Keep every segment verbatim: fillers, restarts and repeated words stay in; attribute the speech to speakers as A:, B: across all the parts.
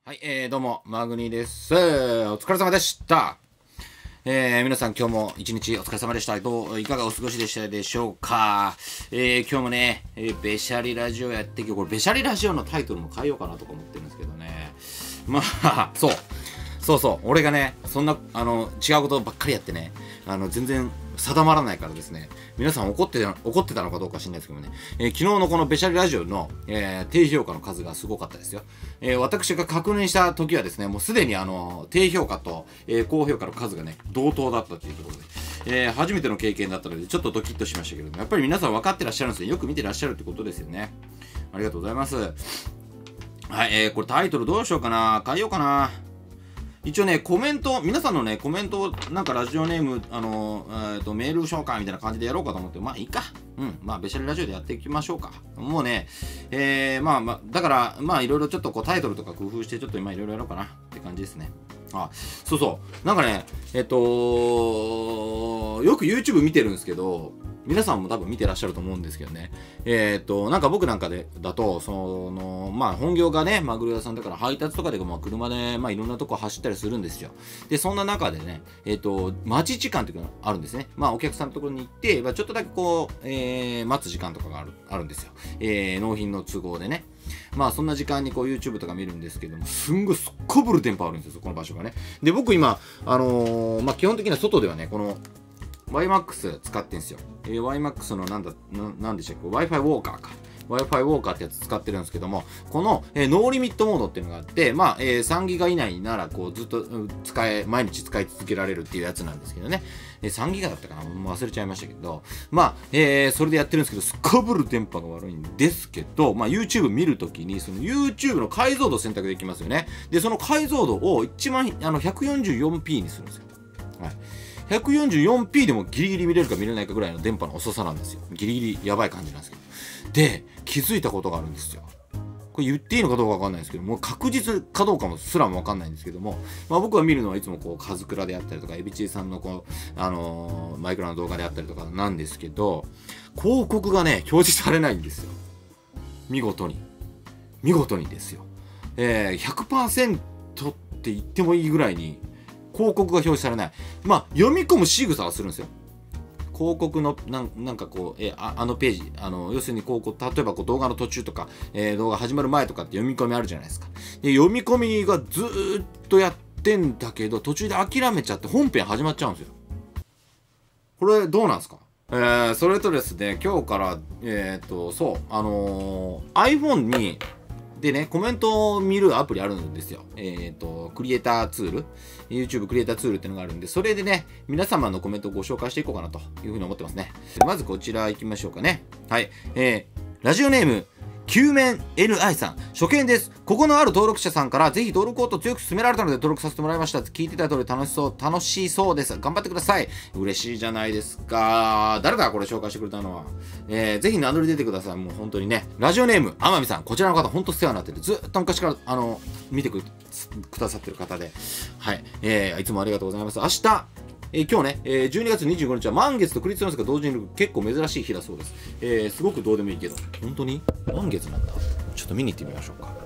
A: はい、えー、どうも、マグニです。お疲れ様でした。えー、皆さん今日も一日お疲れ様でした。どう、いかがお過ごしでしたでしょうか。えー、今日もね、えー、べしゃりラジオやってきて、これべしゃりラジオのタイトルも変えようかなとか思ってるんですけどね。まあ、そう。そうそう。俺がね、そんな、あの、違うことばっかりやってね、あの、全然定まらないからですね、皆さん怒ってた、怒ってたのかどうか知らないですけどね、えー、昨日のこのべしゃりラジオの、えー、低評価の数がすごかったですよ。えー、私が確認した時はですね、もうすでにあの、低評価と、えー、高評価の数がね、同等だったというところで、えー、初めての経験だったので、ちょっとドキッとしましたけども、やっぱり皆さん分かってらっしゃるんですね。よく見てらっしゃるってことですよね。ありがとうございます。はい、えー、これタイトルどうしようかな、変えようかな。一応ね、コメント、皆さんのね、コメントを、なんかラジオネーム、あの、えーと、メール紹介みたいな感じでやろうかと思って、まあいいか。うん。まあ、べしゃりラジオでやっていきましょうか。もうね、えー、まあまあ、だから、まあいろいろちょっとこうタイトルとか工夫して、ちょっと今いろいろやろうかなって感じですね。あ、そうそう。なんかね、えっと、よく YouTube 見てるんですけど、皆さんも多分見てらっしゃると思うんですけどね。えー、っと、なんか僕なんかで、だと、その、まあ本業がね、マグロ屋さんだから配達とかで、まあ車で、まあいろんなとこ走ったりするんですよ。で、そんな中でね、えー、っと、待ち時間っていうのがあるんですね。まあお客さんのところに行って、まあちょっとだけこう、えー、待つ時間とかがある、あるんですよ。えー、納品の都合でね。まあそんな時間にこう YouTube とか見るんですけども、すんごいすっこぶる電波あるんですよ、この場所がね。で、僕今、あのー、まあ基本的には外ではね、この、ワイマックス 使ってんすよ。えー、ワイマックス のなんだ、な、なんでしたっけ ?Wi-Fi ウォーカーか。Wi-Fi ウォーカーってやつ使ってるんですけども、この、えー、ノーリミットモードっていうのがあって、まあ、えー、さんギガ以内なら、こう、ずっと、うん、使え、毎日使い続けられるっていうやつなんですけどね。えー、さんギガだったかなもう忘れちゃいましたけど、まあ、えー、それでやってるんですけど、すっこぶる電波が悪いんですけど、まあ、YouTube 見るときに、その YouTube の解像度を選択できますよね。で、その解像度を一番、あの、ひゃくよんじゅうよんピー にするんですよ。はい。ひゃくよんじゅうよんピー でもギリギリ見れるか見れないかぐらいの電波の遅さなんですよ。ギリギリやばい感じなんですけど。で、気づいたことがあるんですよ。これ言っていいのかどうかわかんないですけども、確実かどうかもすらもわかんないんですけども、まあ僕が見るのはいつもこう、カズクラであったりとか、エビチーさんのこう、あのー、マイクラの動画であったりとかなんですけど、広告がね、表示されないんですよ。見事に。見事にですよ。えー、ひゃくパーセント って言ってもいいぐらいに、広告が表示されない。まあ、読み込む仕草はするんですよ。広告の、なん、なんかこう、えあ、あのページ、あの、要するにこう、例えばこう動画の途中とか、えー、動画始まる前とかって読み込みあるじゃないですか。で、読み込みがずーっとやってんだけど、途中で諦めちゃって本編始まっちゃうんですよ。これ、どうなんですか？えー、それとですね、今日から、えー、っと、そう、あのー、iPhone に、でね、コメントを見るアプリあるんですよ。えっと、クリエイターツール。YouTube クリエイターツールっていうのがあるんで、それでね、皆様のコメントをご紹介していこうかなというふうに思ってますね。まずこちら行きましょうかね。はい。えー、ラジオネーム、救命 エヌアイ さん、初見です。ここのある登録者さんから、ぜひ登録をと強く勧められたので登録させてもらいました。聞いてた通り楽しそう、楽しそうです。頑張ってください。嬉しいじゃないですか。誰だこれ紹介してくれたのは。えー、ぜひ名乗り出てください。もう本当にね。ラジオネーム、天海さん。こちらの方、本当世話になってて、ずっと昔から、あの、見てく、くださってる方で。はい。えー、いつもありがとうございます。明日、えー、今日ね、えー、じゅうにがつにじゅうごにちは満月とクリスマスが同時に結構珍しい日だそうです。えー、すごくどうでもいいけど、本当に満月なんだ。ちょっと見に行ってみましょうか。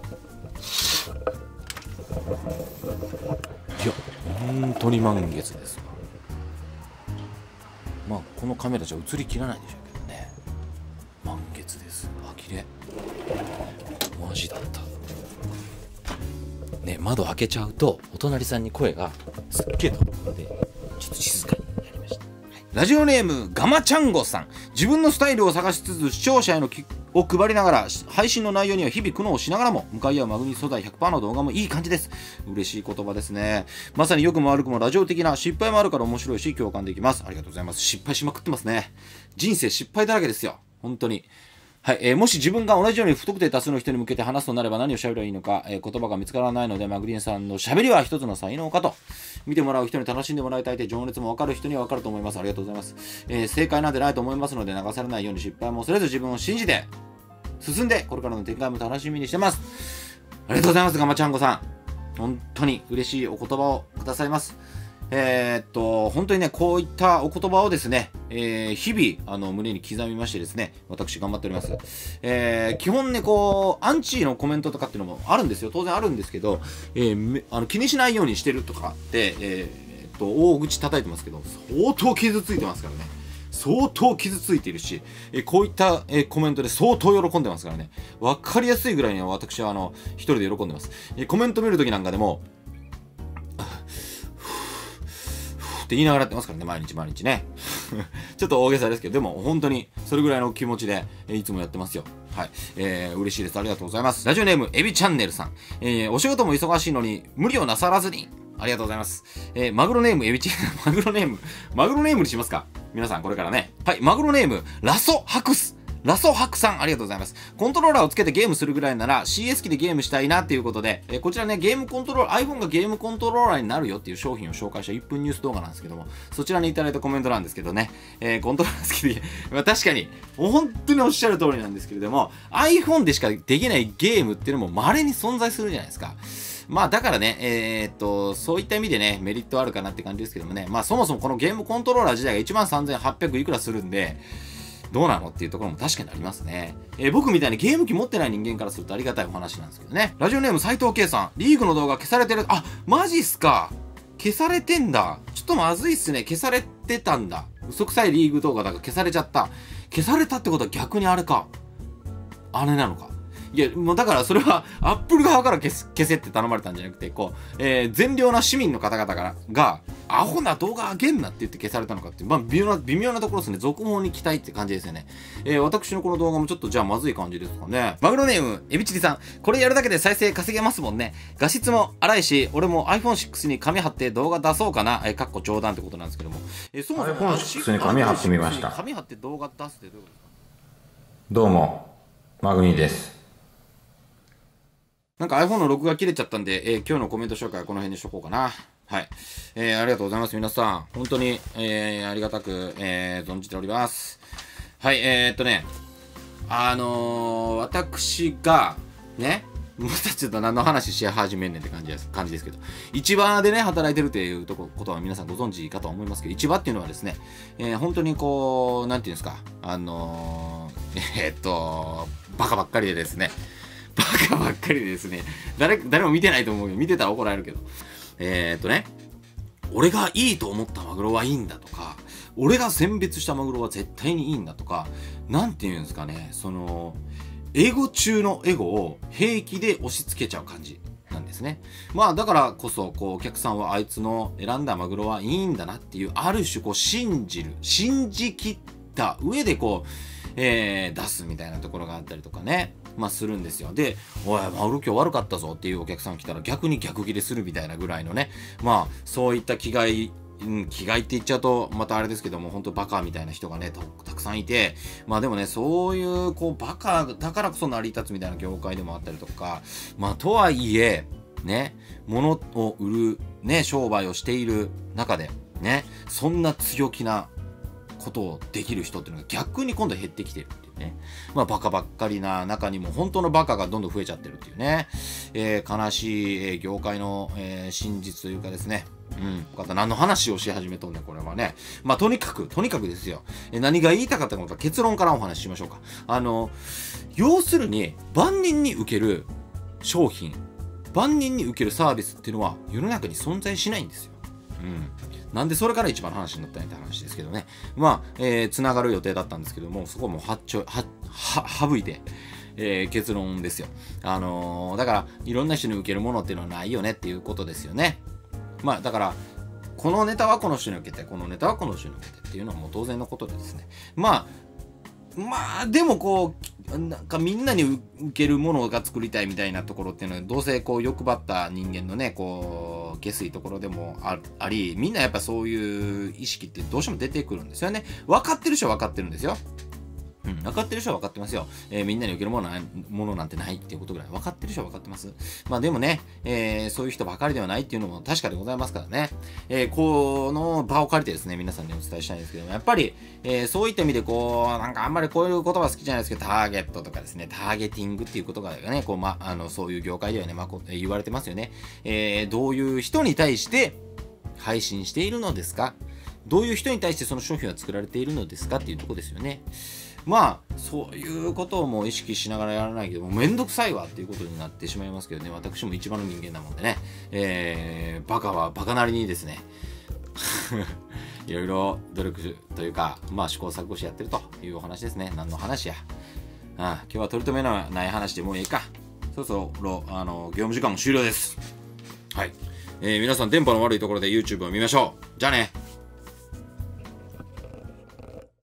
A: いや、本当に満月ですわ。まあ、このカメラじゃ映りきらないでしょうけどね。満月です。あ、綺麗。マジだった。ね、窓開けちゃうと、お隣さんに声がすっげえ届くので、ちょっと静かにやりました。はい、ラジオネームガマチャンゴさん。自分のスタイルを探しつつ視聴者へのきを配りながら配信の内容には日々苦悩しながらも向かい合うマグニ素材 ひゃくパーセント の動画もいい感じです。嬉しい言葉ですね。まさに良くも悪くもラジオ的な失敗もあるから面白いし共感できます。ありがとうございます。失敗しまくってますね。人生失敗だらけですよ。本当に。はい、えー、もし自分が同じように不特定多数の人に向けて話すとなれば何を喋ればいいのか、えー、言葉が見つからないので、マグリンさんの喋りは一つの才能かと。見てもらう人に楽しんでもらいたいという情熱も分かる人には分かると思います。ありがとうございます。えー、正解なんてないと思いますので、流されないように失敗も恐れず自分を信じて進んで、これからの展開も楽しみにしてます。ありがとうございます、ガマちゃんごさん。本当に嬉しいお言葉をくださいます。 えー、っと、本当にね、こういったお言葉をですね、えー、日々、あの、胸に刻みましてですね、私頑張っております。えー、基本ね、こう、アンチのコメントとかっていうのもあるんですよ。当然あるんですけど、えー、あの気にしないようにしてるとかって、えー、っと、大口叩いてますけど、相当傷ついてますからね。相当傷ついているし、えこういった、えコメントで相当喜んでますからね。わかりやすいぐらいには私はあの、一人で喜んでます。えコメント見るときなんかでも、って言いながらやってますからね、毎日毎日ね。ちょっと大げさですけど、でも本当にそれぐらいの気持ちで、えいつもやってますよ。はい。えー、嬉しいです。ありがとうございます。ラジオネーム、エビチャンネルさん。えー、お仕事も忙しいのに、無理をなさらずに。ありがとうございます。えー、マグロネーム、エビチ、マグロネーム、マグロネームにしますか皆さん、これからね。はい、マグロネーム、ラソハクス。ラソハクさん、ありがとうございます。コントローラーをつけてゲームするぐらいなら シーエス 機でゲームしたいなっていうことで、えー、こちらね、ゲームコントローラー、iPhone がゲームコントローラーになるよっていう商品を紹介したいっぷんニュース動画なんですけども、そちらにいただいたコメントなんですけどね、えー、コントローラー好きで、まあ確かに、本当におっしゃる通りなんですけれども、iPhone でしかできないゲームっていうのも稀に存在するじゃないですか。まあだからね、えー、っと、そういった意味でね、メリットあるかなって感じですけどもね、まあそもそもこのゲームコントローラー自体がいちまんさんぜんはっぴゃくいくらするんで、どうなのっていうところも確かにありますね。えー、僕みたいにゲーム機持ってない人間からするとありがたいお話なんですけどね。ラジオネーム斉藤圭さん。リーグの動画消されてる。あ、マジっすか。消されてんだ。ちょっとまずいっすね。消されてたんだ。嘘くさいリーグ動画だから消されちゃった。消されたってことは逆にあれか。あれなのか。いや、もうだからそれは、アップル側から消す、消せって頼まれたんじゃなくて、こう、えー、善良な市民の方々からが、アホな動画あげんなって言って消されたのかっていう、まあ、微妙な、微妙なところですね。続報に期待って感じですよね。えー、私のこの動画もちょっとじゃあまずい感じですかね。マグロネーム、エビチリさん。これやるだけで再生稼げますもんね。画質も荒いし、俺も アイフォンシックス に紙貼って動画出そうかな。えー、かっこ冗談ってことなんですけども。えー、そもそも
B: アイフォンシックス に紙貼ってみました。
A: 紙貼って動画出すってどういうことですか？
B: どうも、マグニーです。
A: なんか iPhone の録画切れちゃったんで、えー、今日のコメント紹介はこの辺にしとこうかな。はい。えー、ありがとうございます。皆さん。本当に、えー、ありがたく、えー、存じております。はい、えー、っとね、あのー、私が、ね、またちょっと何の話し始めんねんって感じです、感じですけど、市場でね、働いてるっていうとこことは皆さんご存知かと思いますけど、市場っていうのはですね、えー、本当にこう、なんていうんですか、あのー、えー、っと、バカばっかりでですね、バカばっかりでですね、誰、誰も見てないと思うよ。見てたら怒られるけど。えー、っとね、俺がいいと思ったマグロはいいんだとか、俺が選別したマグロは絶対にいいんだとか、なんていうんですかね、その、エゴ中のエゴを平気で押し付けちゃう感じなんですね。まあだからこそ、こう、お客さんはあいつの選んだマグロはいいんだなっていう、ある種こう、信じる、信じきった上でこう、えー、出すみたいなところがあったりとかね。まあするんですよ。で、おい、マグロ今日悪かったぞっていうお客さん来たら逆に逆ギレするみたいなぐらいのね。まあ、そういった気概、うん、気概って言っちゃうとまたあれですけども、本当バカみたいな人がね、た、たくさんいて、まあでもね、そういう、こう、バカだからこそ成り立つみたいな業界でもあったりとか、まあとはいえ、ね、物を売る、ね、商売をしている中で、ね、そんな強気なことをできる人っていうのが逆に今度減ってきてるっていうね。まあバカばっかりな中にも本当のバカがどんどん増えちゃってるっていうね。えー、悲しい、えー、業界の、えー、真実というかですね。うん。分かった。何の話をし始めとんねん、これはね。まあとにかく、とにかくですよ。えー、何が言いたかったのか結論からお話ししましょうか。あの、要するに万人に受ける商品、万人に受けるサービスっていうのは世の中に存在しないんですよ。うん。なんでそれから一番の話になったんやって話ですけどね。まあ、えー、つながる予定だったんですけども、そこもはっちょ、は、は、省いて、えー、結論ですよ。あのー、だから、いろんな人に受けるものっていうのはないよねっていうことですよね。まあ、だから、このネタはこの人に受けて、このネタはこの人に受けてっていうのはもう当然のことでですね。まあ、まあ、でもこう、なんかみんなに受けるものが作りたいみたいなところっていうのは、どうせこう欲張った人間のね、こう、下水ところでもああり、みんなやっぱそういう意識ってどうしても出てくるんですよね。分かってる人は分かってるんですよ。うん、分かってる人は分かってますよ。えー、みんなに受けるものなものなんてないっていうことぐらい分かってる人は分かってます。まあでもね、えー、そういう人ばかりではないっていうのも確かでございますからね。えー、この場を借りてですね、皆さんにお伝えしたいんですけども、やっぱり、えー、そういった意味でこう、なんかあんまりこういう言葉好きじゃないですけど、ターゲットとかですね、ターゲティングっていうことがね、こう、ま、あの、そういう業界ではね、まあ、こう言われてますよね。えー、どういう人に対して、 配信しているのですか？どういう人に対してその商品は作られているのですかっていうところですよね。まあそういうことをもう意識しながらやらないけどもめんどくさいわっていうことになってしまいますけどね。私も一番の人間なもんでね、えー、バカはバカなりにですねいろいろ努力というか、まあ試行錯誤してやってるというお話ですね。何の話や。ああ、今日は取り留めのない話でもういいか。そろそろあの業務時間も終了です。はい、えー、皆さん電波の悪いところで YouTube を見ましょう。じゃあね。